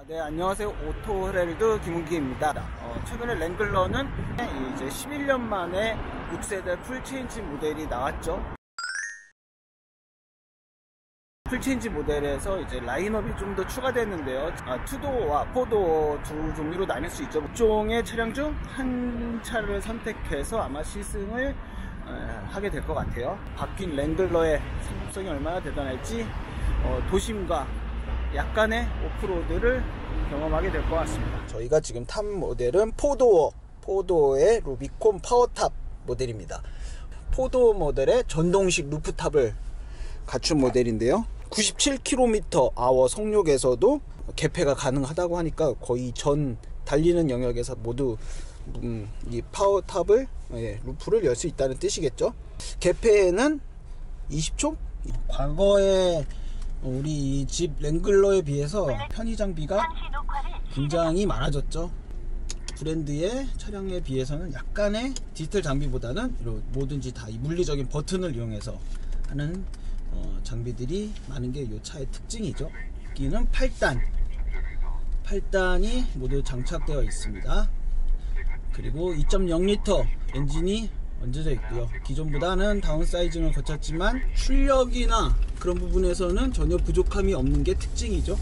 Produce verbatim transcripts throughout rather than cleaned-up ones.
아, 네, 안녕하세요. 오토헤럴드 김은기입니다. 어, 최근에 랭글러는 이제 십일 년 만에 육 세대 풀체인지 모델이 나왔죠. 풀체인지 모델에서 이제 라인업이 좀 더 추가됐는데요. 아, 투도어와 포도어 두 종류로 나뉠 수 있죠. 종의 차량 중 한 차를 선택해서 아마 시승을 에, 하게 될 것 같아요. 바뀐 랭글러의 상품성이 얼마나 대단할지 어, 도심과 약간의 오프로드를 경험하게 될 것 같습니다. 저희가 지금 탄 모델은 포도어, 포도어의 루비콘 파워탑 모델입니다. 포도어 모델의 전동식 루프탑을 갖춘 모델인데요. 구십칠 킬로미터 아워 속력에서도 개폐가 가능하다고 하니까 거의 전 달리는 영역에서 모두 음, 이 파워탑을 예, 루프를 열 수 있다는 뜻이겠죠. 개폐는 이십 초? 과거에 우리 집 랭글러에 비해서 편의 장비가 굉장히 많아졌죠. 브랜드의 차량에 비해서는 약간의 디지털 장비보다는 이런 뭐든지 다 이 물리적인 버튼을 이용해서 하는 어, 장비들이 많은 게 이 차의 특징이죠. 여기는 팔 단 팔 단이 모두 장착되어 있습니다. 그리고 이 점 영 리터 엔진이 얹어져 있고요. 기존보다는 다운사이징을 거쳤지만 출력이나 그런 부분에서는 전혀 부족함이 없는 게 특징이죠.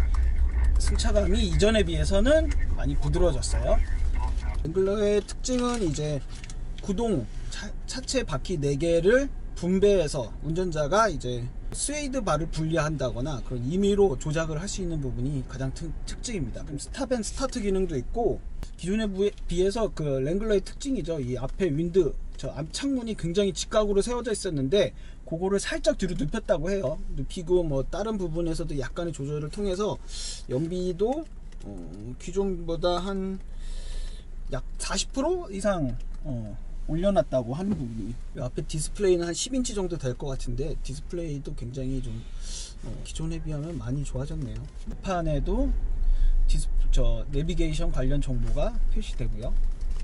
승차감이 이전에 비해서는 많이 부드러워졌어요. 랭글러의 특징은 이제 구동 차, 차체 바퀴 네 개를 분배해서 운전자가 이제 스웨이드 바를 분리한다거나 그런 임의로 조작을 할 수 있는 부분이 가장 특, 특징입니다. 그럼 스탑 앤 스타트 기능도 있고, 기존에 비해서 그 랭글러의 특징이죠. 이 앞에 윈드, 저 앞 창문이 굉장히 직각으로 세워져 있었는데 그거를 살짝 뒤로 눕혔다고 해요. 눕히고 뭐 다른 부분에서도 약간의 조절을 통해서 연비도 어, 기존보다 한 약 사십 퍼센트 이상 어, 올려놨다고 하는 부분이, 앞에 디스플레이는 한 십 인치 정도 될 것 같은데 디스플레이도 굉장히 좀 어, 기존에 비하면 많이 좋아졌네요. 판에도 디스, 저 내비게이션 관련 정보가 표시되고요.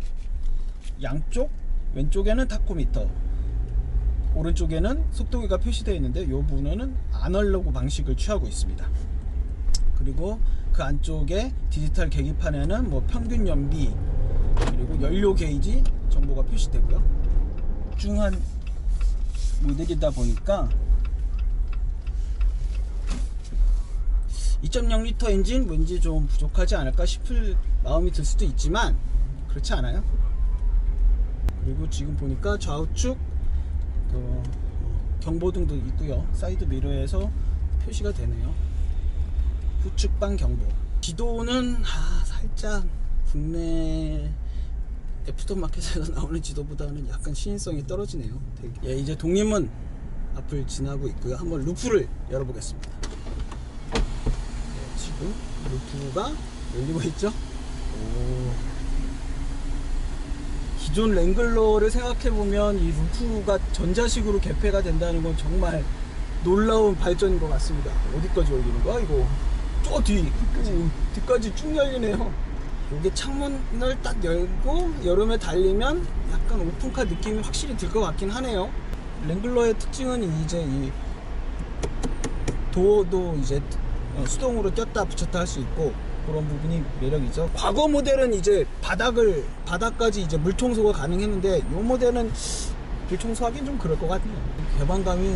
양쪽 왼쪽에는 타코미터, 오른쪽에는 속도계가 표시되어 있는데 이 부분은 아날로그 방식을 취하고 있습니다. 그리고 그 안쪽에 디지털 계기판에는 뭐 평균 연비 그리고 연료 게이지 정보가 표시되고요. 중한 모델이다 보니까 이 점 영 리터 엔진 왠지 좀 부족하지 않을까 싶을 마음이 들 수도 있지만 그렇지 않아요. 그리고 지금 보니까 좌우측 그 경보등도 있고요. 사이드 미러에서 표시가 되네요. 후측방 경보. 지도는 아, 살짝 국내 애프터마켓에서 나오는 지도보다는 약간 시인성이 떨어지네요. 되게. 예, 이제 독립문 앞을 지나고 있고요. 한번 루프를 열어보겠습니다. 네, 지금 루프가 열리고 있죠. 오. 기존 랭글러를 생각해보면 이 루프가 전자식으로 개폐가 된다는 건 정말 놀라운 발전인 것 같습니다. 어디까지 열리는 거야 이거? 저 뒤, 뒤까지, 뒤까지 쭉 열리네요. 이게 창문을 딱 열고 여름에 달리면 약간 오픈카 느낌이 확실히 들 것 같긴 하네요. 랭글러의 특징은 이제 이 도어도 이제 수동으로 꼈다 붙였다 할 수 있고 그런 부분이 매력이죠. 과거 모델은 이제 바닥을 바닥까지 이제 물 청소가 가능했는데 이 모델은 물 청소하기는 좀 그럴 것 같네요. 개방감이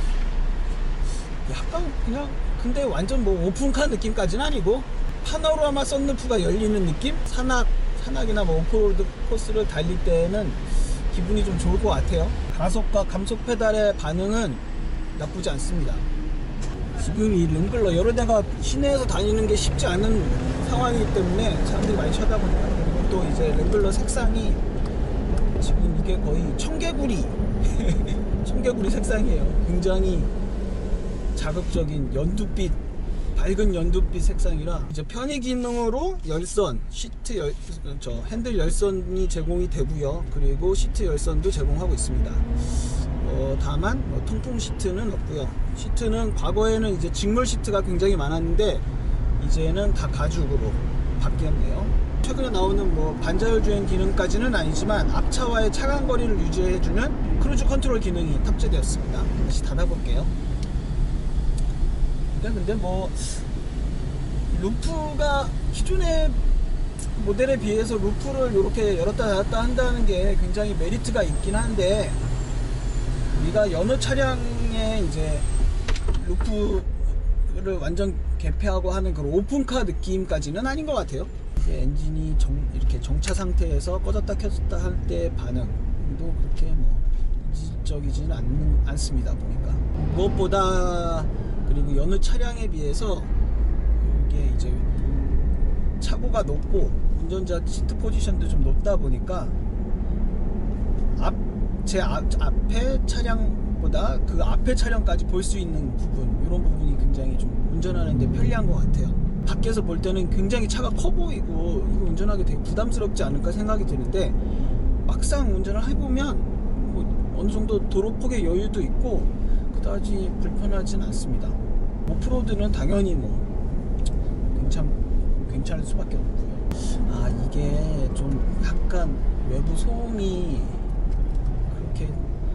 약간 그냥 근데 완전 뭐 오픈카 느낌까지는 아니고 파노라마 썬루프가 열리는 느낌? 산악, 산악이나 뭐 오프로드 코스를 달릴 때는 기분이 좀 좋을 것 같아요. 가속과 감속 페달의 반응은 나쁘지 않습니다. 지금 이 랭글러 여러 대가 시내에서 다니는 게 쉽지 않은 상황이기 때문에 사람들이 많이 쳐다보니까. 그리고 또 이제 랭글러 색상이 지금 이게 거의 청개구리 청개구리 색상이에요. 굉장히 자극적인 연두빛, 밝은 연두빛 색상이라 이제 편의 기능으로 열선, 시트 열, 저 핸들 열선이 제공이 되고요. 그리고 시트 열선도 제공하고 있습니다. 어, 다만 뭐 통풍 시트는 없고요. 시트는 과거에는 이제 직물 시트가 굉장히 많았는데 이제는 다 가죽으로 바뀌었네요. 최근에 나오는 뭐 반자율 주행 기능까지는 아니지만 앞차와의 차간 거리를 유지해주는 크루즈 컨트롤 기능이 탑재되었습니다. 다시 닫아볼게요. 근데 뭐 루프가 기존의 모델에 비해서 루프를 이렇게 열었다 닫았다 한다는 게 굉장히 메리트가 있긴 한데, 우리가 여느 차량에 이제 루프를 완전 개폐하고 하는 그런 오픈카 느낌까지는 아닌 것 같아요. 이제 엔진이 정, 이렇게 정차 상태에서 꺼졌다 켜졌다 할 때 반응도 그렇게 뭐 이질적이지는 않, 않습니다 보니까. 무엇보다 그리고 여느 차량에 비해서 이게 이제 차고가 높고 운전자 시트 포지션도 좀 높다 보니까 앞, 제 앞, 앞에 차량보다 그 앞에 차량까지 볼 수 있는 부분, 이런 부분이 굉장히 좀 운전하는데 편리한 것 같아요. 밖에서 볼 때는 굉장히 차가 커 보이고 이거 운전하기 되게 부담스럽지 않을까 생각이 드는데, 막상 운전을 해보면 뭐 어느 정도 도로폭의 여유도 있고 그다지 불편하진 않습니다. 오프로드는 당연히 뭐 괜찮, 괜찮을 수밖에 없고요. 아, 이게 좀 약간 외부 소음이 그렇게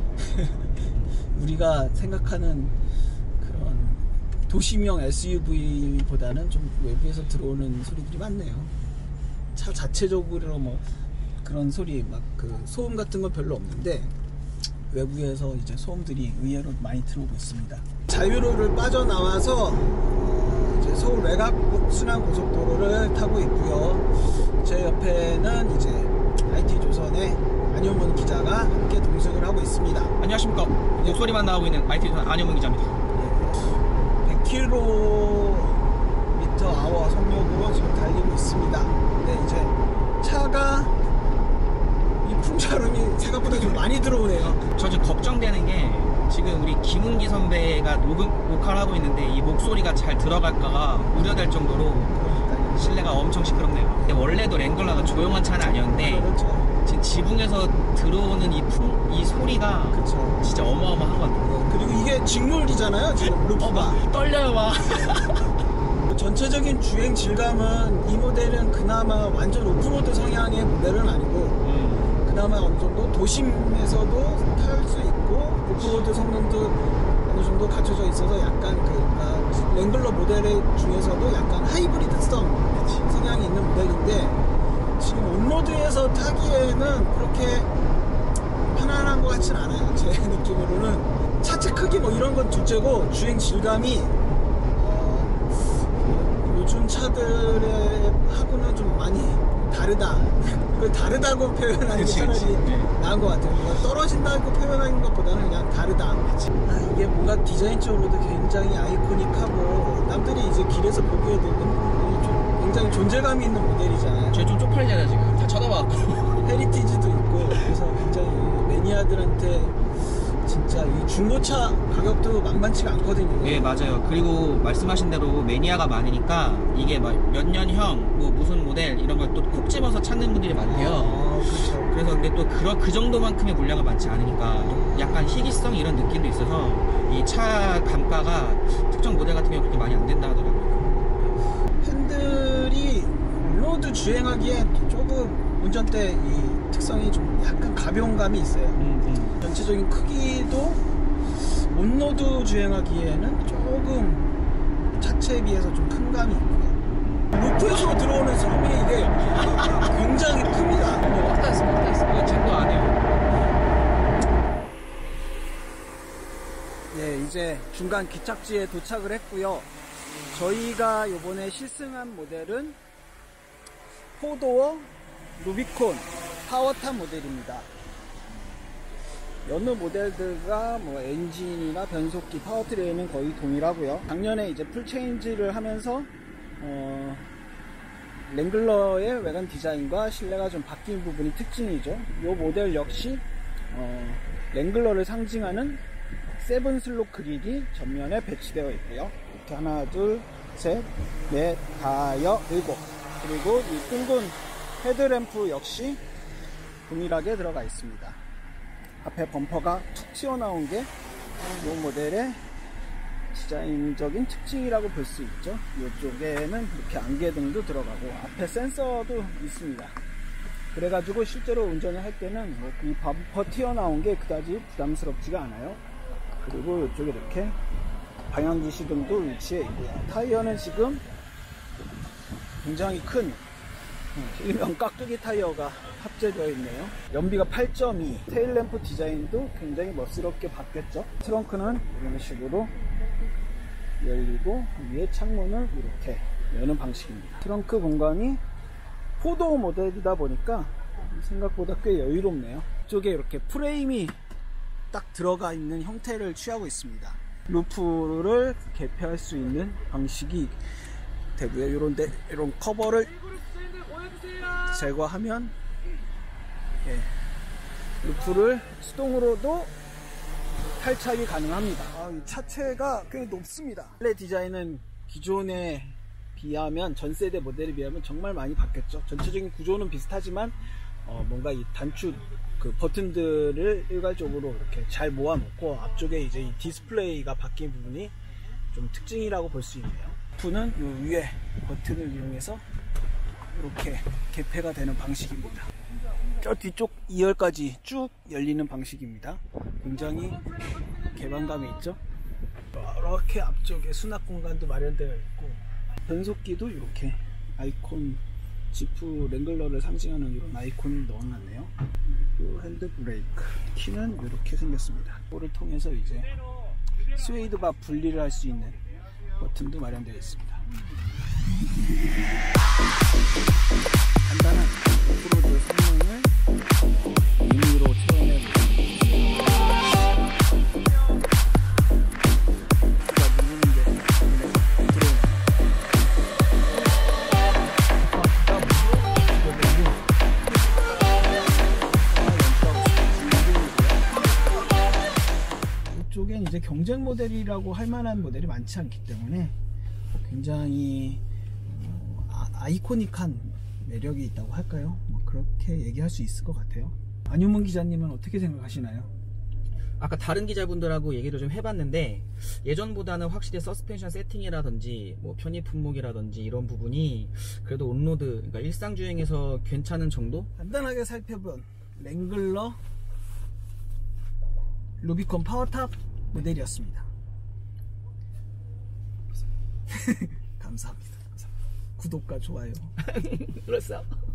우리가 생각하는 그런 도시명 에스유브이보다는 좀 외부에서 들어오는 소리들이 많네요. 차 자체적으로 뭐 그런 소리 막 그 소음 같은 건 별로 없는데, 외부에서 이제 소음들이 의외로 많이 들어오고 있습니다. 자유로를 빠져나와서 이제 서울 외곽 순환 고속도로를 타고 있고요. 제 옆에는 이제 아이티조선의 안효문 기자가 함께 동승을 하고 있습니다. 안녕하십니까. 목소리만 나오고 있는 아이티조선 안효문 기자입니다. 백 킬로미터 아워 속력으로 지금 달리고 있습니다. 근데 이제 차가 이 풍차음이 생각보다 좀 많이 들어오네요. 저 지금 걱정되는 게, 지금 우리 김은기 선배가 녹음, 녹화를 하고 있는데 이 목소리가 잘 들어갈까가 우려될 정도로 실내가 엄청 시끄럽네요. 원래도 랭글러가 조용한 차는 아니었는데, 그렇죠. 지금 지붕에서 들어오는 이, 품, 이 소리가 그렇죠. 진짜 어마어마하거든요. 그리고 이게 직물이잖아요, 지금 루프가. 어, 떨려요 막. 전체적인 주행 질감은 이 모델은 그나마 완전 오프로드 성향의 모델은 아니고, 음. 그나마 어느 정도 도심에서도 탈 수 있고 오프로드 성능도 어느 정도 갖춰져 있어서 약간 그 아, 랭글러 모델 중에서도 약간 하이브리드성 성향이 있는 모델인데, 지금 온로드에서 타기에는 그렇게 편안한 것 같진 않아요. 제 느낌으로는 차체 크기 뭐 이런 건 둘째고, 주행 질감이 어, 요즘 차들의 하고는 좀 많이 다르다. 그 다르다고 표현하는 게 차라리 나은 것 같아요. 뭔가 떨어진다고 표현하는 것보다는 그냥 다르다. 아, 이게 뭔가 디자인적으로도 굉장히 아이코닉하고 남들이 이제 길에서 보기에도 좀 굉장히 존재감이 있는 모델이잖아요. 저 좀 쪽팔리잖아 지금. 다 쳐다봐갖고. 헤리티지도 있고 그래서 굉장히 매니아들한테 진짜 이 중고차 가격도 만만치가 않거든요. 예, 맞아요. 그리고 말씀하신 대로 매니아가 많으니까 이게 막 몇 년형, 뭐 무슨 모델 이런 걸 또 콕 집어서 찾는 분들이 많대요. 아, 그렇죠. 그래서 근데 또 그런 그 정도만큼의 물량은 많지 않으니까 또 약간 희귀성 이런 느낌도 있어서 이 차 감가가 특정 모델 같은 경우 그렇게 많이 안 된다 하더라고요. 핸들이 로드 주행하기엔 조금 운전대 이 특성이 좀 약간 가벼운 감이 있어요. 음, 음. 전체적인 크기도 온로드 주행하기에는 조금 차체에 비해서 좀 큰 감이 있고요. 루프에서 들어오는 소음이 이게 굉장히 큽니다. 왔다 있어, 왔다 있어. 이거 쟁도 안 해요. 네, 이제 중간 기착지에 도착을 했고요. 저희가 이번에 실승한 모델은 포도어 루비콘 파워탑 모델입니다. 여느 모델들과 뭐 엔진이나 변속기, 파워트레인은 거의 동일하고요. 작년에 이제 풀체인지를 하면서 어, 랭글러의 외관 디자인과 실내가 좀 바뀐 부분이 특징이죠. 이 모델 역시 어, 랭글러를 상징하는 세븐 슬롯 그릴이 전면에 배치되어 있고요. 이렇게 하나, 둘, 셋, 넷, 다여, 일곱. 그리고 이 둥근 헤드램프 역시 동일하게 들어가 있습니다. 앞에 범퍼가 툭 튀어나온 게 이 모델의 디자인적인 특징이라고 볼 수 있죠. 이쪽에는 이렇게 안개등도 들어가고 앞에 센서도 있습니다. 그래가지고 실제로 운전을 할 때는 뭐 이 범퍼 튀어나온 게 그다지 부담스럽지가 않아요. 그리고 이쪽에 이렇게 방향지시등도 위치해 있고요. 타이어는 지금 굉장히 큰 일명 깍두기 타이어가 합재되어 있네요. 연비가 팔 점 이. 테일램프 디자인도 굉장히 멋스럽게 바뀌었죠. 트렁크는 이런 식으로 열리고 위에 창문을 이렇게 여는 방식입니다. 트렁크 공간이 포도어 모델이다 보니까 생각보다 꽤 여유롭네요. 이쪽에 이렇게 프레임이 딱 들어가 있는 형태를 취하고 있습니다. 루프를 개폐할 수 있는 방식이 되고요. 이런데 이런 커버를 제거하면 예, 루프를 수동으로도 탈착이 가능합니다. 아, 이 차체가 꽤 높습니다. 헬레 디자인은 기존에 비하면 전 세대 모델에 비하면 정말 많이 바뀌었죠. 전체적인 구조는 비슷하지만 어, 뭔가 이 단축 그 버튼들을 일괄적으로 이렇게 잘 모아놓고 앞쪽에 이제 이 디스플레이가 바뀐 부분이 좀 특징이라고 볼 수 있네요. 루프는 이 위에 버튼을 이용해서 이렇게 개폐가 되는 방식입니다. 저 뒤쪽 이 열까지 쭉 열리는 방식입니다. 굉장히 개방감이 있죠. 이렇게 앞쪽에 수납 공간도 마련되어 있고 변속기도 이렇게 아이콘 지프 랭글러를 상징하는 이런 아이콘을 넣어놨네요. 그리고 핸드 브레이크 키는 이렇게 생겼습니다. 이거를 통해서 이제 스웨이드 바 분리를 할 수 있는 버튼도 마련되어 있습니다. 간단한 오프로드 성능을 미니로 표현해 보겠습니다. 누르는 게 들어오네요. 이쪽엔 이제 경쟁 모델이라고 할 만한 모델이 많지 않기 때문에 굉장히 아이코닉한 매력이 있다고 할까요? 뭐 그렇게 얘기할 수 있을 것 같아요. 안윤문 기자님은 어떻게 생각하시나요? 아까 다른 기자분들하고 얘기를 좀 해봤는데 예전보다는 확실히 서스펜션 세팅이라든지 뭐 편의 품목이라든지 이런 부분이 그래도 온로드, 그러니까 일상주행에서 괜찮은 정도? 간단하게 살펴본 랭글러 루비콘 파워탑 모델이었습니다. 감사합니다. 감사합니다. 구독과 좋아요 눌렀어.